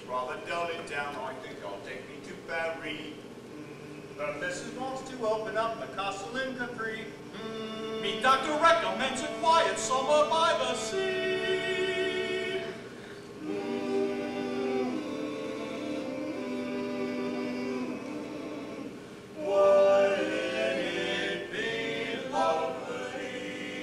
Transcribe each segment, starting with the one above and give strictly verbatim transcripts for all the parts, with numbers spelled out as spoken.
rather dull it down. I think I'll take me to Paris. Mm, the missus wants to open up a castle in Capri. Mm, me doctor recommends a quiet summer by the sea. Mm, wouldn't it be lovely?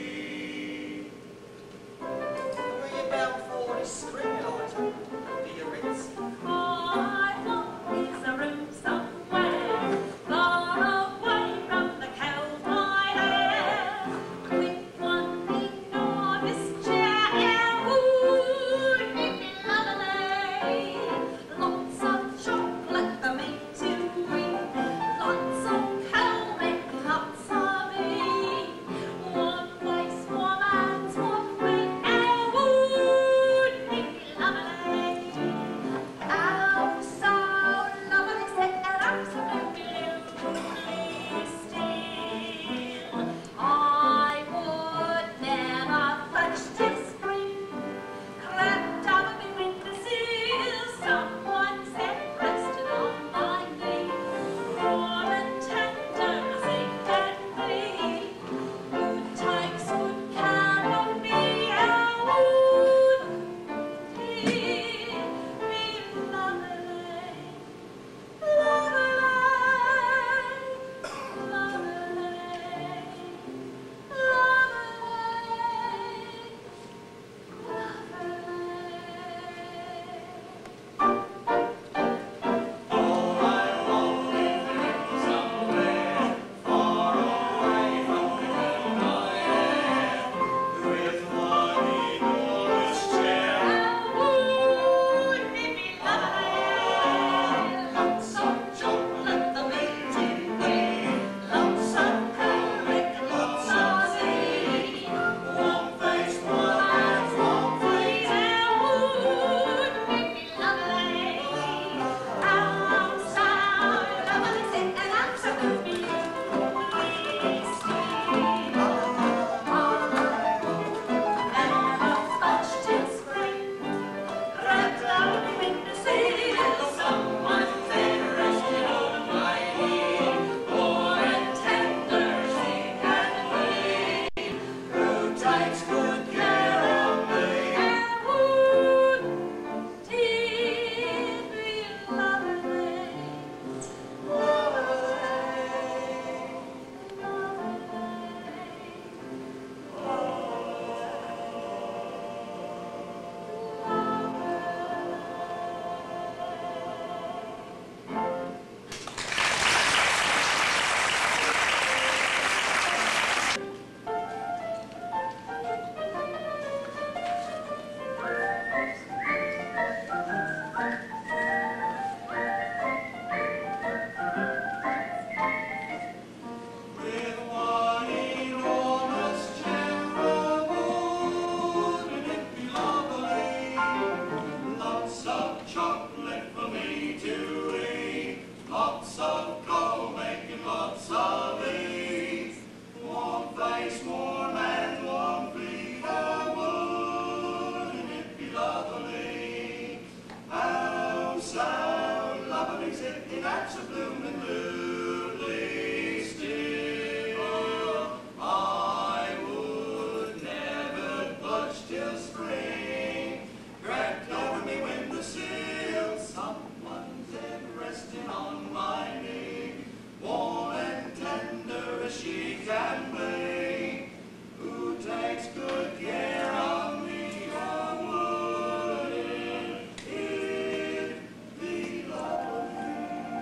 Where you bound for this spring, Eliza? Theatrix? I hope there's a room somewhere, far away from the cold wide air, with one enormous chair, and wouldn't it be lovely? Lots of chocolate for me to eat, lots of coal, make lots of it. One place, one hands, one feet, and wouldn't it be lovely? Oh, so lovely, set and absolutely still. I would never fetch till spring, crept over me windowsill. Someone said, rested on my knee, warm and tender as it can be. Who takes good care of me? Oh, wouldn't it be lovely? Lovely, with one enormous chair. wouldn't it be lovely? Lots of chocolate for me to eat, lots of coal, make lots of tea. One face, one hands, one feet. And wouldn't it be lovely? Oh, so lovely, sit and absolutely still. Never fetched till spring, crept out the windowsill. Someone there rested on my knee, warm and tender as he can be. Who takes good care of me? And wouldn't it be lovely? Lovely, With one enormous chair, wouldn't it be lovely? Lots of chocolate for me to eat, lots of coal, making lots of ease. Warm face, warm and warm feet, oh, wouldn't it be lovely? Oh, so lovely, sitting at a blooming lily still. I would never budge till spring, crept over me windowsill. Someone's head resting on my knee, warm and tender as she can be. Who takes good care of me? Oh, wouldn't it be lovely?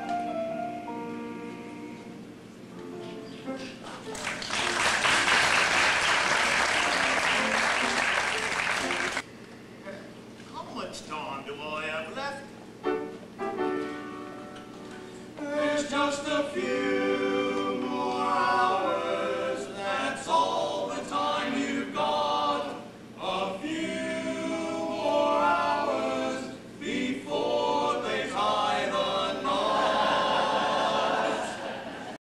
How much time do I have left? There's just a few